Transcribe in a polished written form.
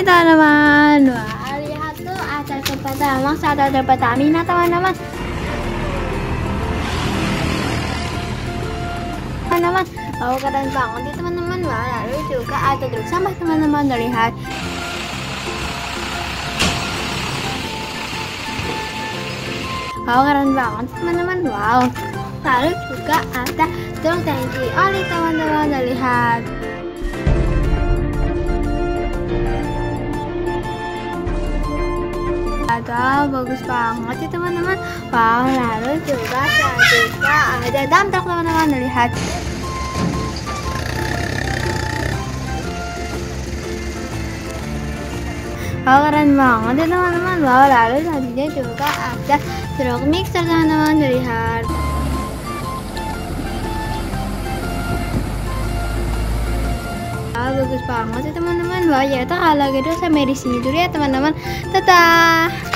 Hai teman-teman, wah lihat tuh ada jembatan Max, ada jembatan Mina teman-teman. Oh keren banget ya teman-teman. Wah lalu juga ada truk sampah teman-teman, lihat. Oh keren banget teman-teman. Wow, lalu juga ada truk tangki oli teman-teman, lihat. Wow, bagus banget ya teman-teman. Wow, lalu juga ada dump truck teman-teman, lihat. Wow, keren banget ya teman-teman. Wow, lalu selanjutnya juga ada truk mixer teman-teman, lihat. Bagus banget ya teman-teman. Wah ya, kalau gitu sampai di sini dulu ya teman-teman. Dadah.